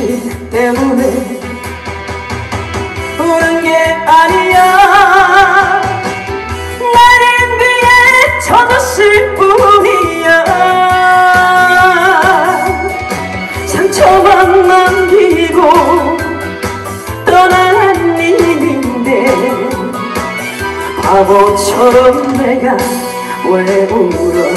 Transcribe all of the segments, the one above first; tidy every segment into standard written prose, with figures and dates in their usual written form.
당신 때문에 우는 게 아니야. 내린 비에 젖었을 뿐이야. 상처만 남기고 떠난 일인데 바보처럼 내가 왜 울어.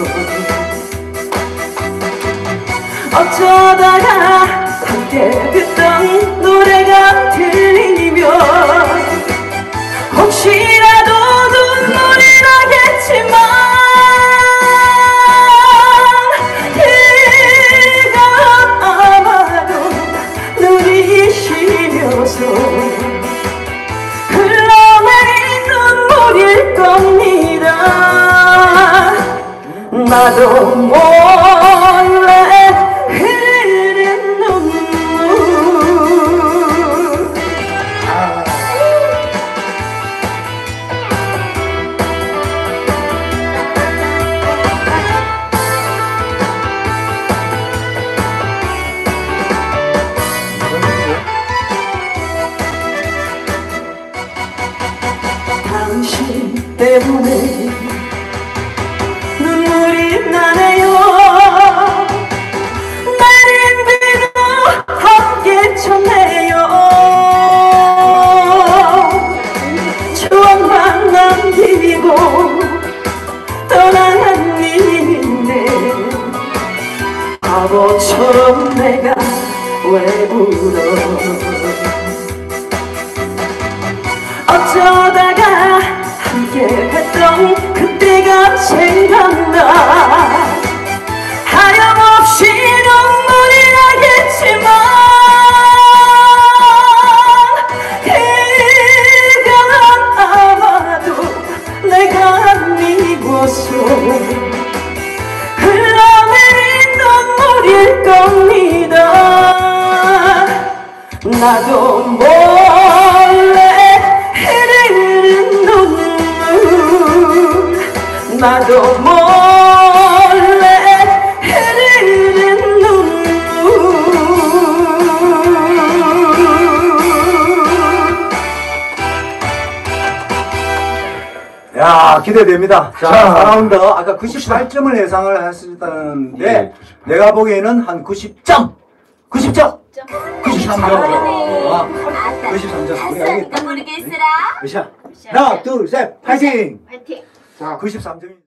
어쩌다가 함께 듣던 노래가 들리면 혹시라도 눈물이 나겠지만 그건 아마도 눈이 시려서 흘러내린 눈물일 겁니다. 나도 몰래 흐르는 눈물. 당신 때문에 눈물이 나네요. 내린 비도 함께 쳤네요. 추억만 남기고 떠난 일인데 바보처럼 내가 왜 울어. 어쩌다가 함께 했던 그때가 생각나. 하염없이 눈물이 나겠지만 그건 아마도 내가 미워서 흘러내린 눈물일 겁니다. 나도 몰래 흐르는 눈물. 나도 몰래 흐르는 눈물. 야, 기대됩니다. 자, 4라운드 아까 98점을 예상을 했었다는데 예. 내가 보기에는 한 90점! 90점! 93점! 93점. 우리 알겠다. 모르겠으라. 으쌰. 하나, 둘, 셋, 파이팅! 파이팅. 자, 93점.